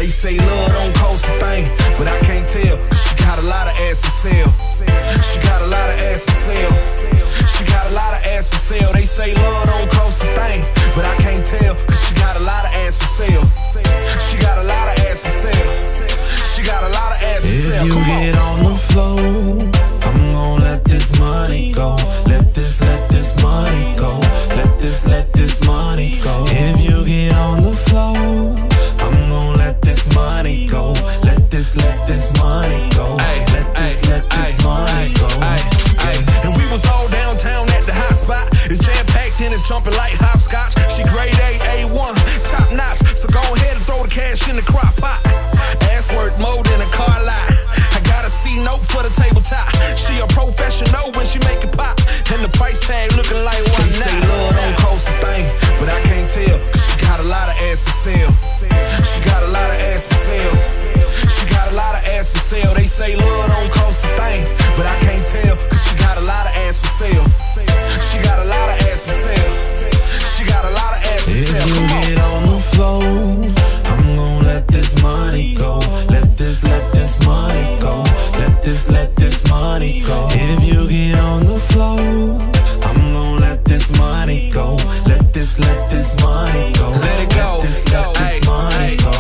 say love don't cost a thing, but I can't tell, 'cause she got a lot of ass for sale. She got a lot of ass for sale. She got a lot of ass for sale. They say love don't cost a thing, but I can't tell, 'cause she got a lot of ass for sale. She got a lot of ass for sale. She got a lot of ass for sale. If you get on the floor, I'm gon' let this money go. Let this money go. Let this money go. If you get on the floor, I'm gon' let this money go. Let this money go. Let this money go. And we was all downtown at the hot spot. It's jam-packed and it's jumping like hopscotch. She grade A1, top notch. So go ahead and throw the cash in the crock pot. Ass work more than a car lot. I got a C note for the tabletop. She a professional when she make it pop. And the price tag looking like what now? They say love don't cost a thing, but I can't tell, 'cause she got a lot of ass for sale. She got a lot of ass for sale. She got a lot of ass for sale. They say love don't cost a thing, but I can't tell, 'cause she got a lot of ass for sale. She got a lot of ass for sale. She got a lot of ass for sale. If you get on the floor, I'm gon' let this money go. Let this money go. Let this money go. If you get on the floor, I'm gon' let this money go. Let this money go. Let it go. Let this money go.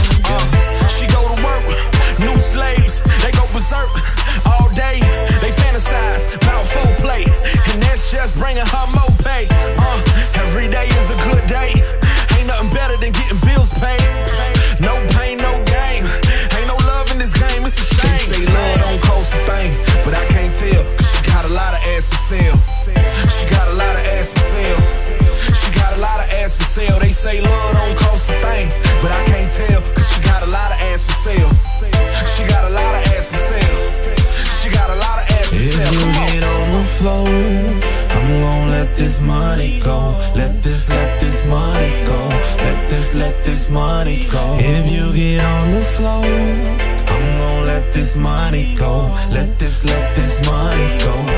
She go to work, new slaves, they go berserk all day. They fantasize about foreplay, and that's just bringing her more pay. Every day is a good day. Ain't nothing better than getting bills paid. No pain, no gain. Ain't no love in this game, it's a shame. They say love don't cost a thing, but I can't tell, 'cause she got a lot of ass for sale. She got a lot of ass for sale. She got a lot of ass for sale. They say love don't cost a thing, but I can't tell, 'cause she got a lot of ass for sale. She got a lot of ass for sale. She got a lot of ass for sale. If you get on the floor, I'm gon' let this money go. Let this money go. Let this money go. If you get on the floor, I'm gon' let this money go. Let this money go.